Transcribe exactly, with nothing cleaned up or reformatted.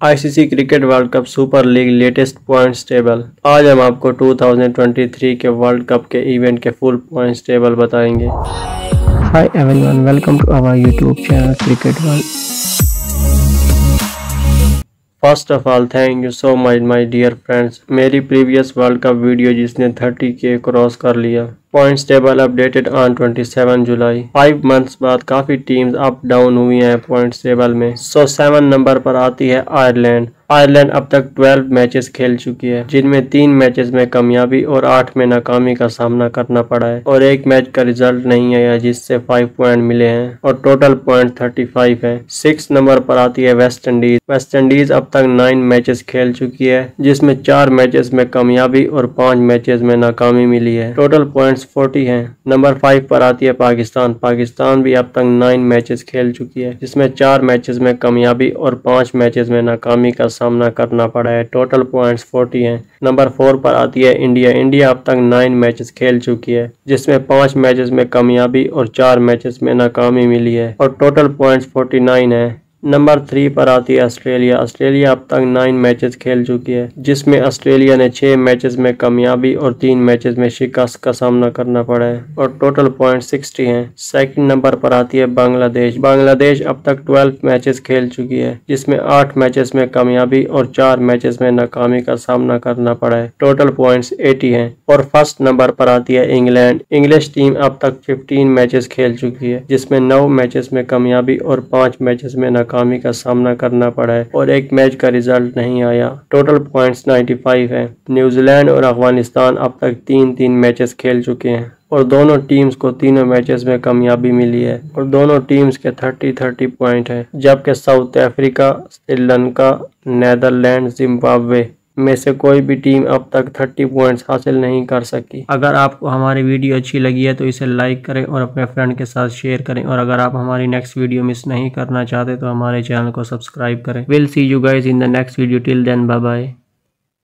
ICC cricket world cup super league latest points table. आज हम आपको दो हज़ार तेईस के वर्ल्ड कप के इवेंट के फुल पॉइंट्स टेबल बताएंगे। Hi everyone, welcome to our YouTube channel cricket world. First of all thank you so much my dear friends. मेरी प्रीवियस वर्ल्ड कप वीडियो जिसने तीस के क्रॉस कर लिया। पॉइंट्स टेबल अपडेटेड ऑन सत्ताईस जुलाई। Five months बाद काफी टीम्स अप डाउन हुई हैं पॉइंट्स टेबल में। सो सेवन नंबर पर आती है आयरलैंड। आयरलैंड अब तक बारह मैचेस खेल चुकी है, जिनमें तीन मैचेस में कामयाबी और आठ में नाकामी का सामना करना पड़ा है और एक मैच का रिजल्ट नहीं आया जिससे फाइव पॉइंट मिले हैं और टोटल पॉइंट पैंतीस है। सिक्स नंबर पर आती है वेस्ट इंडीज। वेस्ट इंडीज अब तक नाइन मैचेस खेल चुकी है, जिसमें चार मैचेस में कामयाबी और पांच मैचेस में नाकामी मिली है। टोटल पॉइंट्स चालीस हैं। नंबर फाइव पर आती है पाकिस्तान। पाकिस्तान भी अब तक नाइन मैचेस खेल चुकी है, जिसमें चार मैचेस में कामयाबी और पांच मैचेस में नाकामी का सामना करना पड़ा है। टोटल पॉइंट्स चालीस हैं। नंबर फोर पर आती है इंडिया। इंडिया अब तक नाइन मैचेस खेल चुकी है, जिसमें पांच मैचेस में कामयाबी और चार मैचेस में नाकामी मिली है और टोटल पॉइंट्स उनचास है। नंबर थ्री पर आती है ऑस्ट्रेलिया। ऑस्ट्रेलिया अब तक नाइन मैचेस खेल चुकी है, जिसमें ऑस्ट्रेलिया ने छह मैचेस में कामयाबी और तीन मैचेस में शिकस्त का सामना करना पड़ा है और टोटल पॉइंट साठ हैं। सेकंड नंबर पर आती है बांग्लादेश। बांग्लादेश अब तक बारह मैचेस खेल चुकी है, जिसमें आठ मैचेस में कामयाबी और चार मैचेस में नाकामी का सामना करना पड़ा है। टोटल पॉइंट्स अस्सी हैं। और फर्स्ट नंबर पर आती है इंग्लैंड। इंग्लिश टीम अब तक पंद्रह मैचेस खेल चुकी है, जिसमें नौ मैचेस में कामयाबी और पांच मैचेस में नाकामी का सामना करना पड़ा है और एक मैच का रिजल्ट नहीं आया। टोटल पॉइंट्स पचानवे हैं। न्यूजीलैंड और अफगानिस्तान अब तक तीन तीन मैचेस खेल चुके हैं और दोनों टीम्स को तीनों मैचेस में कामयाबी मिली है और दोनों टीम्स के तीस तीस पॉइंट हैं, जबकि South Africa, Sri Lanka, Netherland, Zimbabwe में से कोई भी टीम अब तक तीस पॉइंट्स हासिल नहीं कर सकी। अगर आपको हमारी वीडियो अच्छी लगी है तो इसे लाइक करें और अपने फ्रेंड के साथ शेयर करें, और अगर आप हमारी नेक्स्ट वीडियो मिस नहीं करना चाहते तो हमारे चैनल को सब्सक्राइब करें। Will see you guys in the next video. Till then bye bye.